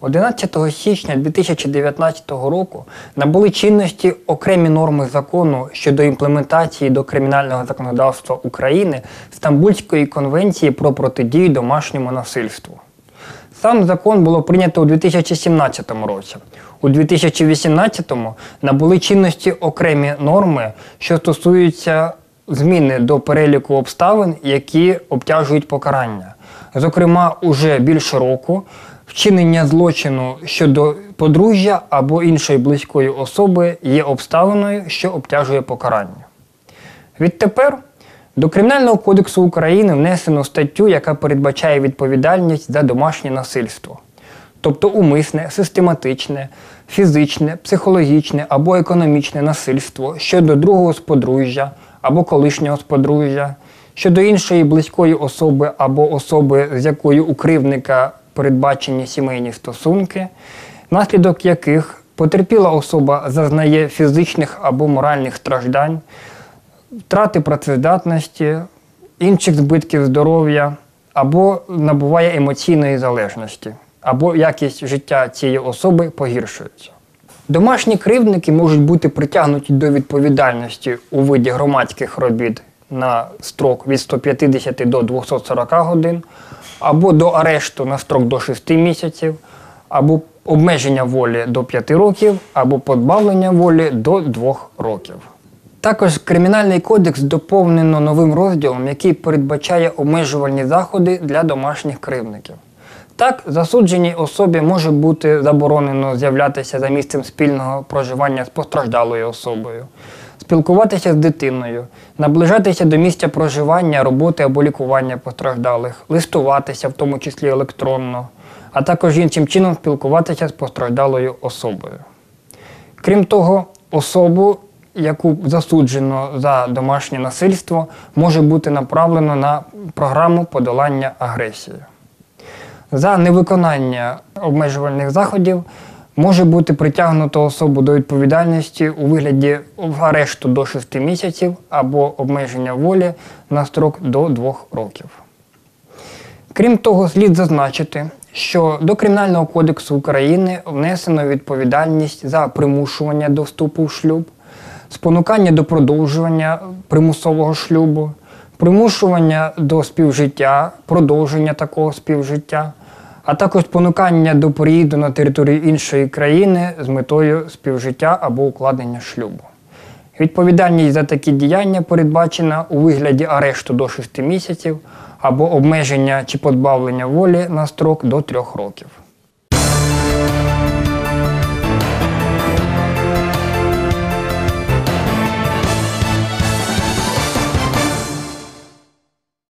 11 січня 2019 року набули чинності окремі норми закону щодо імплементації до кримінального законодавства України Стамбульської конвенції про протидію домашньому насильству. Сам закон було прийнято у 2017 році. У 2018 набули чинності окремі норми, що стосуються зміни до переліку обставин, які обтяжують покарання. Зокрема, уже більше року вчинення злочину щодо подружжя або іншої близької особи є обставиною, що обтяжує покарання. Відтепер до Кримінального кодексу України внесено статтю, яка передбачає відповідальність за домашнє насильство. Тобто умисне, систематичне, фізичне, психологічне або економічне насильство щодо другого з подружжя або колишнього з подружжя, щодо іншої близької особи або особи, з якою у кривдника передбачені сімейні стосунки, внаслідок яких потерпіла особа зазнає фізичних або моральних страждань, втрати працездатності, інших збитків здоров'я або набуває емоційної залежності, або якість життя цієї особи погіршується. Домашні кривдники можуть бути притягнуті до відповідальності у виді громадських робіт на строк від 150 до 240 годин, або до арешту на строк до 6 місяців, або обмеження волі до 5 років, або позбавлення волі до 2 років. Також Кримінальний кодекс доповнено новим розділом, який передбачає обмежувальні заходи для домашніх кривдників. Так, засудженій особі може бути заборонено з'являтися за місцем спільного проживання з постраждалою особою, спілкуватися з дитиною, наближатися до місця проживання, роботи або лікування постраждалих, листуватися, в тому числі електронно, а також іншим чином спілкуватися з постраждалою особою. Крім того, особу, яку засуджено за домашнє насильство, може бути направлено на програму подолання агресії. За невиконання обмежувальних заходів може бути притягнуто особу до відповідальності у вигляді арешту до 6 місяців або обмеження волі на строк до 2 років. Крім того, слід зазначити, що до Кримінального кодексу України внесено відповідальність за примушування до вступу в шлюб, спонукання до продовжування примусового шлюбу, примушування до співжиття, продовження такого співжиття, а також спонукання до переїзду на територію іншої країни з метою співжиття або укладення шлюбу. Відповідальність за такі діяння передбачена у вигляді арешту до 6 місяців або обмеження чи позбавлення волі на строк до 3 років.